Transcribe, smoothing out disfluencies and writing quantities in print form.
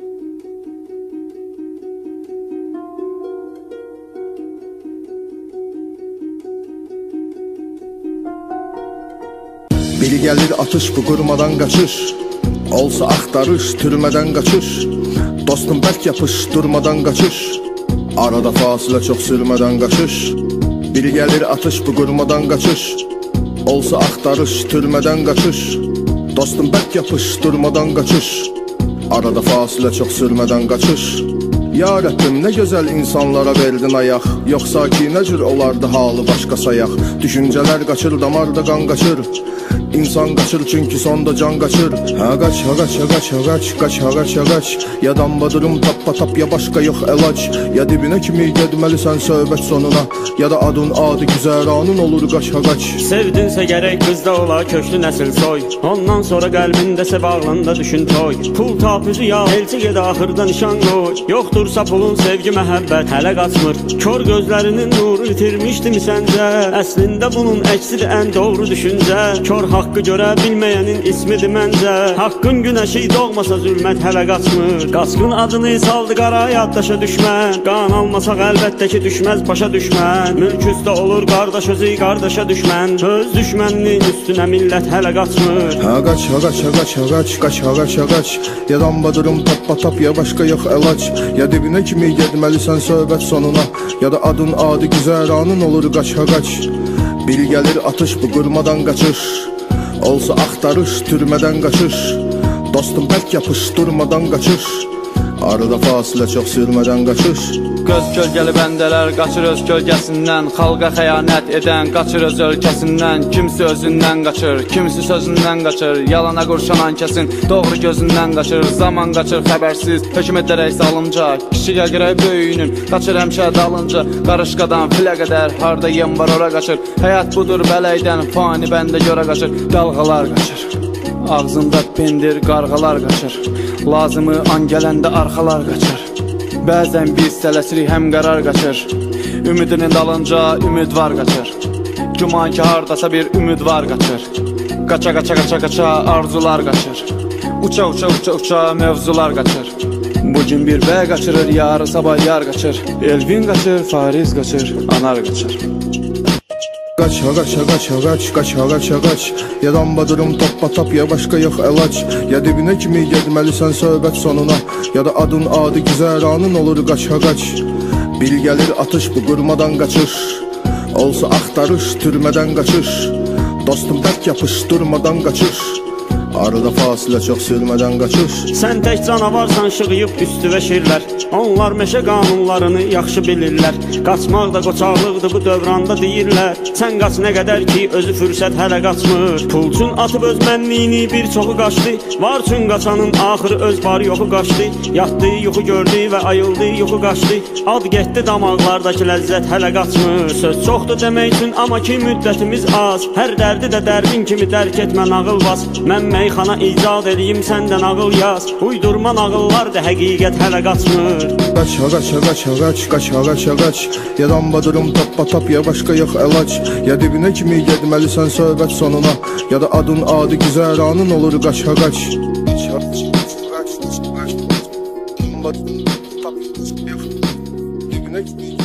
Biri gəlir atış bu qurmadan qaçış, olsa axtarış türmədən qaçış. Dostum bərk yapış durmadan qaçış, arada fasilə çox sürmədən qaçış. Biri gəlir atış bu qurmadan qaçış, olsa axtarış türmədən qaçış. Dostum bərk yapış durmadan qaçış, arada fasilə çox sürmədən qaçış. Ya Rəbbim, nə gözəl insanlara verdin ayaq, yoxsa ki nə cür olardı halı başqa sayaq. Düşüncələr qaçır, damarda qan qaçır, İnsan qaçır çünki sonda can qaçır. Ha qaç, ha qaç, ha qaç, ha qaç, qaç, ha qaç, ha qaç. Ya dambadırım tappa tap, ya başqa yox əlac. Ya dibinə kimi gedməlisən söhbət sonuna, ya da adın adı güzəranın olur qaç, ha qaç. Sevdinsə gərək qızda ola köklü nəsil soy, ondan sonra qəlbindəsə bağlında düşün toy. Pul tapüzü ya, elçi gedə axırda nişan qoy. Yoxdursa pulun sevgi məhəbbət hələ qaçmır. Kör gözlərinin nuru itirmişdimi səncə? Əslində bunun əksidir ən doğru düşüncə. Kör haqqı görə bilməyənin ismidir məncə. Haqqın günəşi doğmasa zülmət hələ qaçmır. Qaçqın adını saldı qara yaddaşa düşmən. Qan almasaq əlbəttə ki düşməz başa düşmən. Mülk üstə olur qardaş özü qardaşa düşmən. Öz düşməninin üstünə millət hələ qaçmır. Ha qaç, ha qaç, ha qaç, ha qaç, qaç, ha qaç, ha qaç. Ya dambadırım tappa tap, ya başqa yox əlac. Ya dibinə kimi gedməlisən söhbət sonuna, ya da adın adı güzəranın olur qaç, ha qaç. Biri gəlir atış bu qurmadan qaçış, olsa axtarış türmədən qaçış. Dostum bərk yapış durmadan qaçış, arada fasilə çox sürmədən qaçış. Göz kölgəli bəndələr qaçır öz kölgəsindən, xalqa xəyanət edən qaçır öz ölkəsindən. Kimisi özündən qaçır, kimisi sözündən qaçır, yalana qurşanan kəsin doğru gözündən qaçır. Zaman qaçır xəbərsiz, hökumətlərə zalımca, kiçiyə görə böyüyünün qaçır həmişə dalınca. Qarışqadan filə qədər harda yem var ora qaçır. Həyat budur bələkdən fani bəndə görə qaçır. Dalğalar qaçır, ağzında pendir qarğalar qaçır, lazımı an gələndə arxalar qaçır. Bəzən biz tələsirik həm qərar qaçır, ümidinin dalınca ümid var qaçır. Güman ki hardasa bir ümid var qaçır. Qaça qaça qaça qaça arzular qaçır, uça uça uça uça mövzular qaçır. Bugün bir bəy qaçırır, yarı sabah yar qaçır. Elvin qaçır, Fariz qaçır, anar qaçır. Qaç, ha qaç, ha qaç, ha qaç, qaç, ha qaç, ha qaç. Ya dambadırım tappa tap, ya başqa yox əlac. Ya dibinə kimi gedməlisən söhbət sonuna, ya da adın adı güzəranın olur qaç, ha qaç. Biri gəlir atış bu qurmadan qaçış, olsa axtarış türmədən qaçış. Dostum bərk yapış durmadan qaçış, arada fasilə çox sürmədən qaçış. Sən tək canavarsan şığıyıb üstüvə şirlər, onlar meşə qanunlarını yaxşı bilirlər. Qaçmaq da qoçaqlıqdır bu dövranda deyirlər. Sən qaç nə qədər ki özü fürsət hələ qaçmır. Pulçun atıb öz mənliyini bir çoxu qaçdı, var üçün qaçanın axırı öz var yoxu qaçdı. Yatdı yuxu gördü və ayıldı yuxu qaçdı. Ad getdi damaqlardakı ləzzət hələ qaçmır. Söz çoxdur demək üçün amma ki müddətimiz az. Hər dərdi də dərdin kimi dərk etmə nağıl bas. Mən meyxana icad edeyim səndən ağıl yaz. Uydurma nağıllar da həqiqət hələ qaçmır. Qaç, ha qaç, ha qaç, ha qaç, qaç, ha qaç, ha qaç. Ya dambadırım tappa tap, ya başqa yox əlac. Ya dibinə kimi gedməlisən söhbət sonuna, ya da adın adı güzəranın olur qaç, ha qaç. Dibinə kimi